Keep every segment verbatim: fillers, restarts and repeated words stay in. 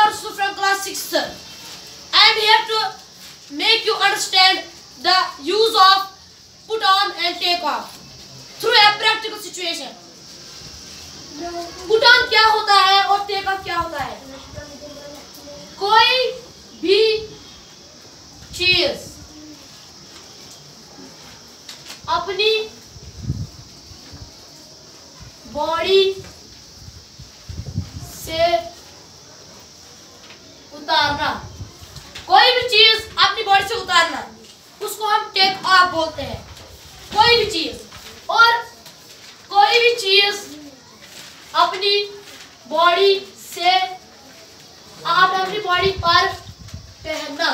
rasool from class sixth. I am here to make you understand the use of put on and take off through a practical situation. Put on क्या होता है और take off क्या होता है? कोई भी चीज अपनी बॉडी से उतारना, कोई भी चीज अपनी बॉडी से उतारना, उसको हम टेक ऑफ बोलते हैं। कोई भी चीज और कोई भी चीज अपनी बॉडी से आप अपनी बॉडी पर पहनना,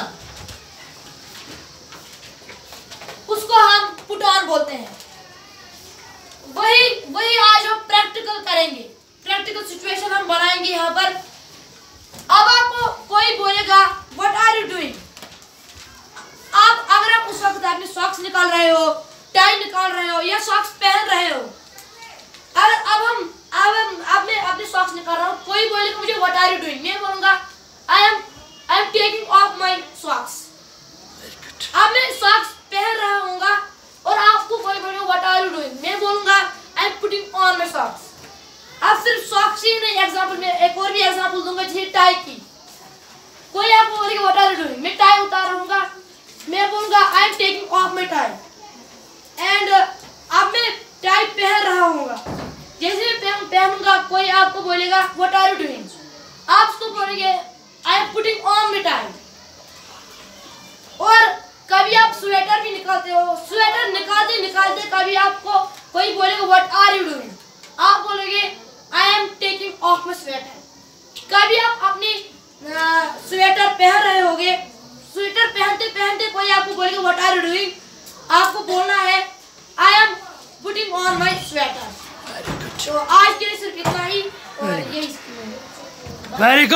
उसको हम पुट ऑन बोलते हैं। वही वही आज हम प्रैक्टिकल करेंगे, प्रैक्टिकल सिचुएशन हम बनाएंगे यहाँ पर। अब आपको कोई बोलेगा व्हाट आर यू डूइंग, आप अगर आप उस वक्त अपने सॉक्स निकाल रहे हो, टाई निकाल रहे हो या सॉक्स पहन रहे हो, अगर अब हम अब हम अपने अपने सॉक्स निकाल रहा हूँ, कोई बोलेगा मुझे व्हाट आर यू डूइंग, मैं बोलूंगा I am I am taking off my socks. अब मैं सॉक्स पहन रहा हूँगा और आपको कोई बोलेगा व्हाट आर यू डूइंग, मैं बोलूंगा I am putting on my socks. अब सिर्फ सॉक्स ही नहीं, एग्जांपल में एक और भी एग्जांपल दूंगा, जैसे टाई की। कोई आपको बोलेगा व्हाट आर यू डूइंग, मैं टाई उतार रहा हूँगा, मैं बोलूंगा I am taking off my tie. And अब मैं टाई पहन रहा हूँगा, जैसे मैं पहन पहनूंगा कोई आपको बोलेगा व्हाट आर यू डूइंग, आप उसको बोलेंगे I am putting on my tie. और कभी आप स्वेटर भी निकालते हो, स्वेटर निकालते निकालते कभी आपको कोई बोलेगा व्हाट आर यू डूइंग, आप बोलोगे I am taking off my sweater. कभी आप अपनी स्वेटर पहन रहे होगे, स्वेटर पहनते पहनते कोई आपको बोलेगा व्हाट आर यू डूइंग, आपको बोलना है I am putting on my sweater. तो आज के लिए सिर्फ इतना ही और यही